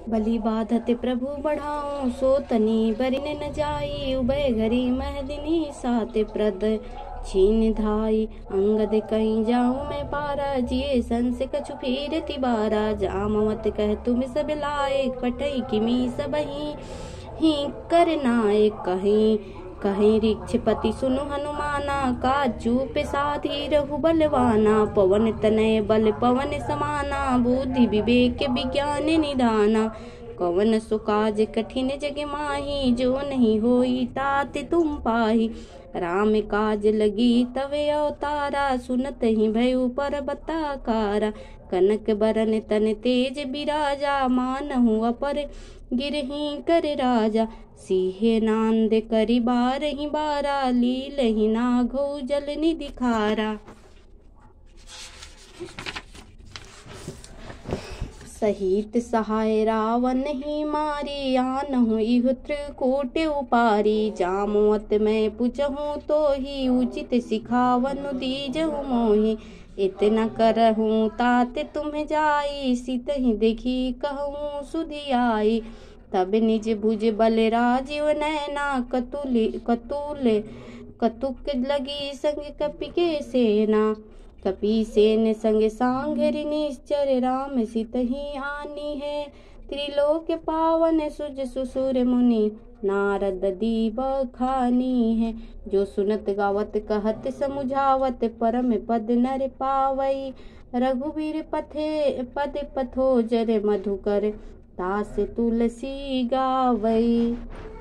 बलि बाधत प्रभु बढ़ाऊं, सो तनी बरिन न जाई। उभय घरी महदिनी साते प्रद छीन धाई। अंगद कहीं जाऊं मैं पारा, जिये संस कछु फिर तिबारा। जामवत कह तुम सब लायक, पटई किमी सबही ही करनाए कहीं। कहीं ऋक्षपति सुनु हनुमाना, का चूप साधी रघु बलवाना। पवन तनय बल पवन समाना, बुद्धि विवेक विज्ञान निधाना। कवन सो काज कठिन जग माही, जो नहीं होई तात तुम पाही। राम काज लगी तवे अवतारा, सुनत ही भयउ परबताकारा। कनक बरन तन तेज बिराजा, मानहु अपर गिरही कर राजा। सिंह नांद करि बारहि बारा, लीलहि नाघौ जल निधि खारा। सहित सहाय रावण ही मारी, आनहु इहु त्रिकूट उपारी। जामवत मैं पूछहूँ तो ही, उचित सिखावनु दीजहु मोहि। इतना करहूँ तात तुम्हें जाई, सितहि देखी कहूँ सुधि आई। तब निज भुज बल राजीव नैना, कतुक लगी संग कपि के सेना। कपि सेन संग सांघरि निश्चर, राम सितहि आनी है। त्रिलोक पावन सुज सुसुर मुनि, नारद दी बखानी है। जो सुनत गावत कहत समुझावत, परम पद नर पावई। रघुबीर पद पथोजर, मधुकर दास तुलसी गावई।